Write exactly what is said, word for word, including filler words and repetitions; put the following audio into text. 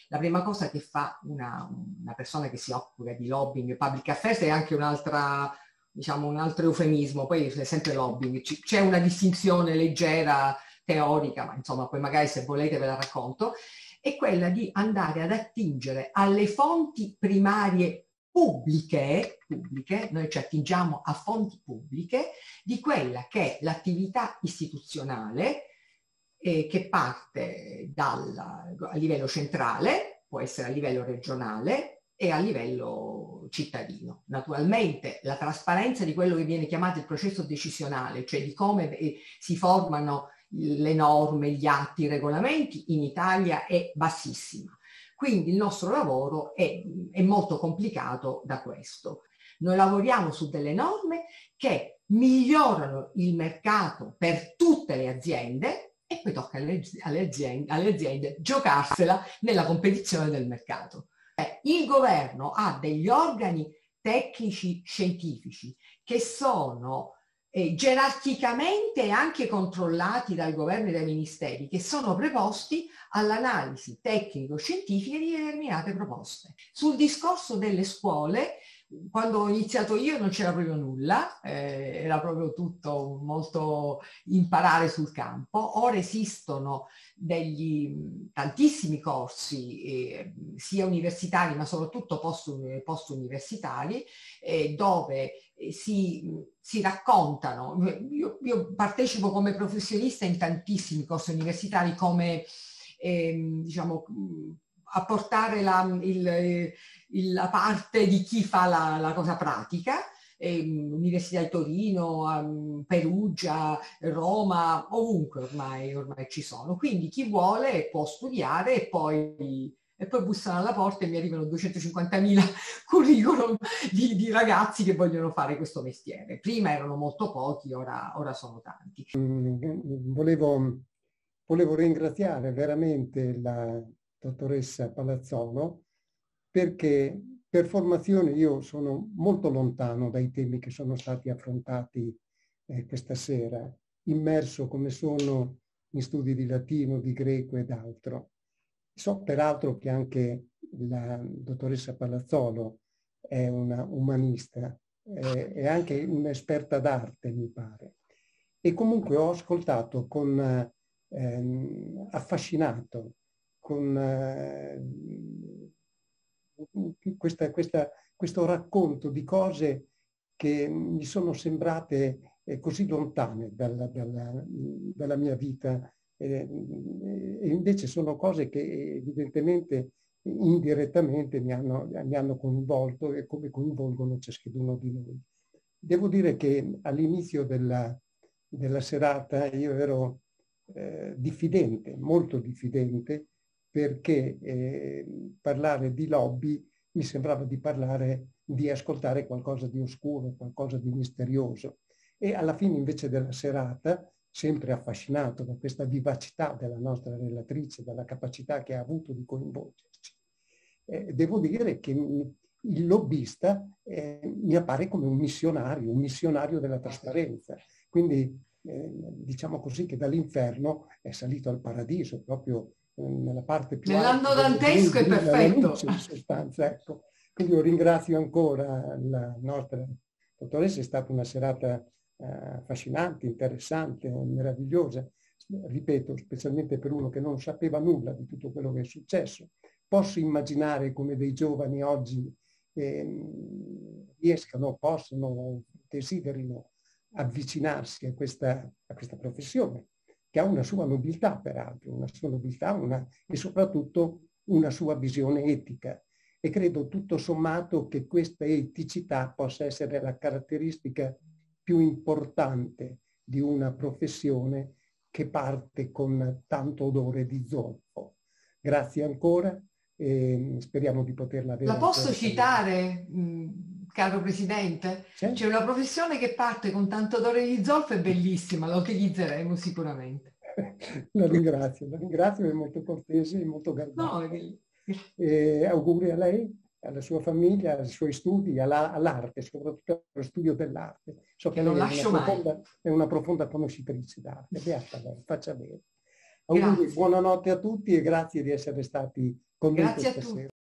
la prima cosa che fa una, una persona che si occupa di lobbying, public affairs è anche un'altra, diciamo, un altro eufemismo, poi è sempre lobbying, c'è una distinzione leggera, teorica, ma insomma poi magari se volete ve la racconto, è quella di andare ad attingere alle fonti primarie pubbliche, pubbliche, noi ci attingiamo a fonti pubbliche di quella che è l'attività istituzionale eh, che parte dal, a livello centrale, può essere a livello regionale e a livello cittadino. Naturalmente la trasparenza di quello che viene chiamato il processo decisionale, cioè di come eh, si formano le norme, gli atti, i regolamenti, in Italia è bassissima. Quindi il nostro lavoro è, è molto complicato da questo. Noi lavoriamo su delle norme che migliorano il mercato per tutte le aziende e poi tocca alle, alle, aziende, alle aziende giocarsela nella competizione del mercato. Eh, il governo ha degli organi tecnici scientifici che sono eh, gerarchicamente anche controllati dal governo e dai ministeri, che sono preposti all'analisi tecnico-scientifica di determinate proposte. Sul discorso delle scuole, quando ho iniziato io non c'era proprio nulla, eh, era proprio tutto molto imparare sul campo. Ora esistono degli tantissimi corsi, eh, sia universitari ma soprattutto post, post universitari, eh, dove eh, si, si raccontano. Io, io partecipo come professionista in tantissimi corsi universitari come eh, diciamo a portare la, il, il, la parte di chi fa la, la cosa pratica, eh, Università di Torino, um, Perugia, Roma, ovunque ormai, ormai ci sono. Quindi chi vuole può studiare e poi, e poi bussano alla porta e mi arrivano duecentocinquantamila curriculum di, di ragazzi che vogliono fare questo mestiere. Prima erano molto pochi, ora, ora sono tanti. Volevo, volevo ringraziare veramente la dottoressa Palazzolo, perché per formazione io sono molto lontano dai temi che sono stati affrontati eh, questa sera, immerso come sono in studi di latino, di greco ed altro. So peraltro che anche la dottoressa Palazzolo è una umanista, eh, è anche un'esperta d'arte, mi pare. E comunque ho ascoltato con eh, affascinato, con eh, questa, questa, questo racconto di cose che mi sono sembrate eh, così lontane dalla, dalla, dalla mia vita, eh, e invece sono cose che evidentemente indirettamente mi hanno, mi hanno coinvolto e come coinvolgono ciascuno di noi. Devo dire che all'inizio della, della serata io ero eh, diffidente, molto diffidente, perché eh, parlare di lobby mi sembrava di parlare, di ascoltare qualcosa di oscuro, qualcosa di misterioso. E alla fine invece della serata, sempre affascinato da questa vivacità della nostra relatrice, dalla capacità che ha avuto di coinvolgerci, eh, devo dire che il lobbista eh, mi appare come un missionario, un missionario della trasparenza. Quindi eh, diciamo così che dall'inferno è salito al paradiso, proprio nella parte più nell'anno alta. dantesco è perfetto. Luce, in sostanza, ecco. Quindi io ringrazio ancora la nostra dottoressa, è stata una serata eh, affascinante, interessante, meravigliosa, ripeto, specialmente per uno che non sapeva nulla di tutto quello che è successo. Posso immaginare come dei giovani oggi eh, riescano, possono, desiderino avvicinarsi a questa, a questa professione, che ha una sua nobiltà peraltro, una sua nobiltà una, e soprattutto una sua visione etica. E credo tutto sommato che questa eticità possa essere la caratteristica più importante di una professione che parte con tanto odore di zolfo. Grazie ancora e speriamo di poterla avere. La posso citare, mh, caro Presidente? C'è? C'è una professione che parte con tanto odore di zolfo, è bellissima, la utilizzeremo sicuramente. La ringrazio, la ringrazio, è molto cortese e molto garbata. No, che... E auguri a lei, alla sua famiglia, ai suoi studi, alla, all'arte, soprattutto allo studio dell'arte. So che, che lei è una, profonda, è una profonda conoscitrice d'arte. Beata lei, faccia bene. Auguri, buonanotte a tutti e grazie di essere stati con noi Grazie a questa tutti. sera.